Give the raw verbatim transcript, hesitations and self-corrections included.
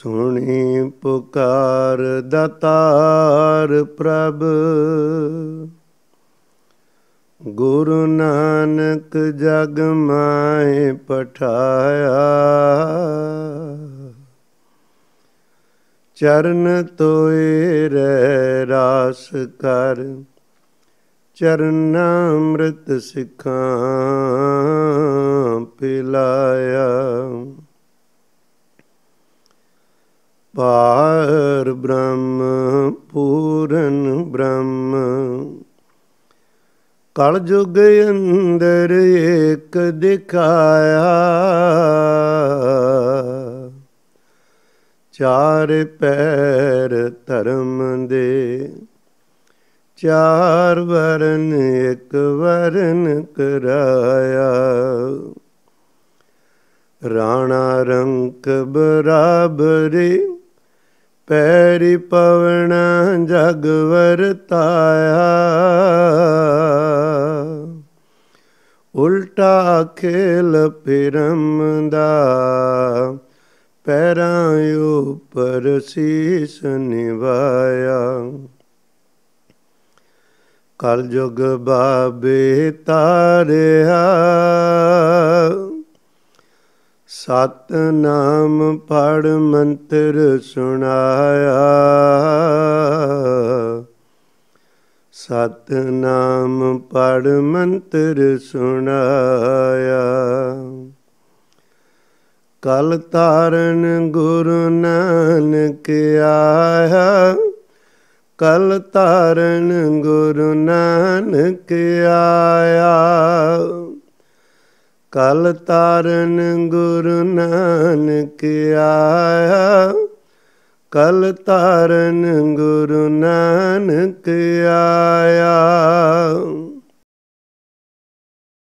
ਸੁਣੀ ਪੁਕਾਰ ਦਾਤਾਰ ਪ੍ਰਭ, ਗੁਰੂ ਨਾਨਕ ਜਗ ਮਾਹਿ ਪਠਾਇਆ। ਚਰਨ ਤੋਏ ਰਹਿ ਰਾਸ ਕਰ, ਚਰਨਾ ਅੰਮ੍ਰਿਤ ਸਿੱਖਾਂ ਪਿਲਾਇਆ। ਪਾਰ ਬ੍ਰਹਮ ਪੂਰਨ ਬ੍ਰਹਮ, ਕਲ ਜੁਗ ਅੰਦਰ ਏਕ ਦਿਖਾਇਆ। ਚਾਰ ਪੈਰ ਧਰਮ ਦੇ, ਚਾਰ ਵਰਨ ਇੱਕ ਵਰਨ ਕਰਾਇਆ। ਰਾਣਾ ਰੰਕ ਬਰਾਬਰੀ, ਪੈਰੀ ਪਵਣਾ ਜਗ ਵਰਤਾਇਆ। ਉਲਟਾ ਖੇਲ ਪਿਰਮ ਦਾ, ਪੈਰਾਂ ਉਪਰ ਸੀਸ ਨਿਵਾਇਆ। ਕਲ ਜੁਗ ਬਾਬੇ ਤਾਰਿਆ, ਸਤਿਨਾਮ ਪੜ ਮੰਤਰ ਸੁਣਾਇਆ। ਸਤਿਨਾਮ ਪੜ ਮੰਤਰ ਸੁਣਾਇਆ। ਕਲ ਤਾਰਨ ਗੁਰੂ ਨਾਨਕ ਆਇਆ। ਕਲ ਤਾਰਨ ਗੁਰੂ ਨਾਨਕ ਆਇਆ। ਕਲ ਤਾਰਨ ਗੁਰੂ ਨਾਨਕ ਆਇਆ। ਕਲ ਤਾਰਨ ਗੁਰੂ ਨਾਨਕ ਆਇਆ।